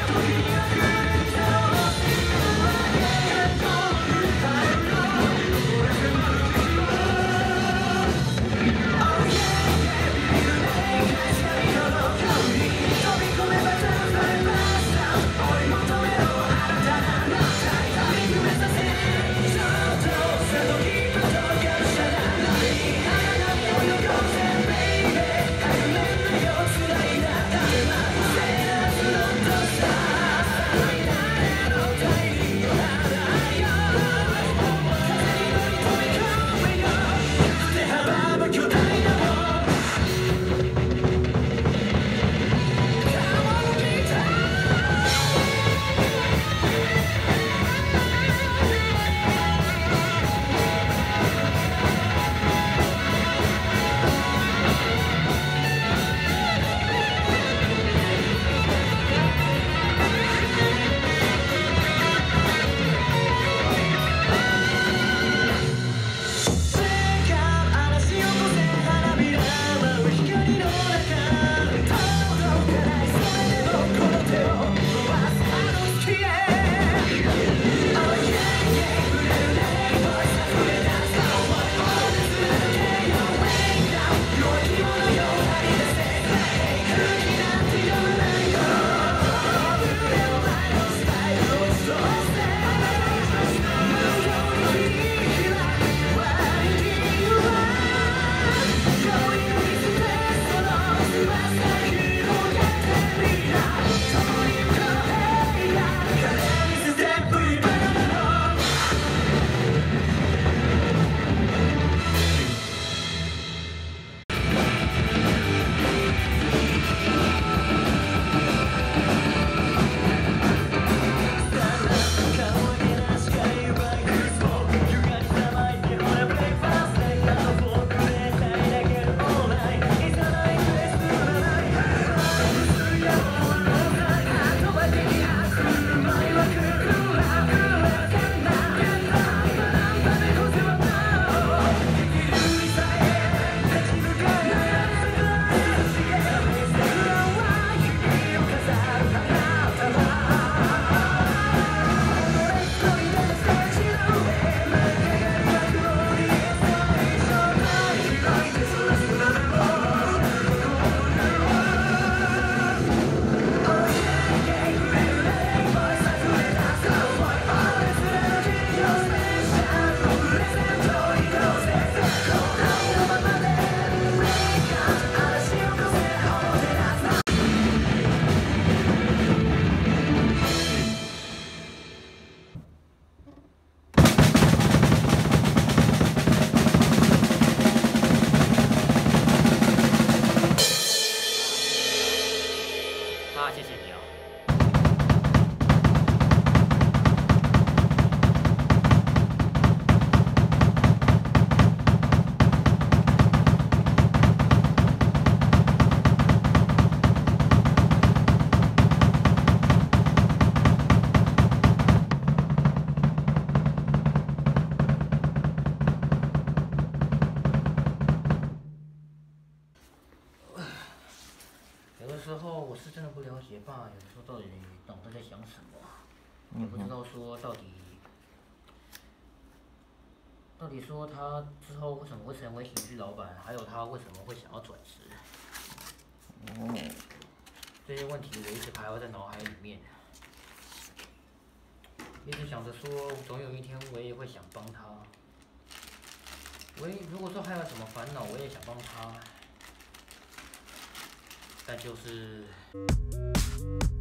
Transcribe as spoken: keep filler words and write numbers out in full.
时候我是真的不了解爸，有的时候到底脑袋在想什么，也不知道说到底，到底说他之后为什么会成为喜剧老板，还有他为什么会想要转职，哦，这些问题我一直徘徊在脑海里面，一直想着说，总有一天我也会想帮他。我也如果说还有什么烦恼，我也想帮他。但就是。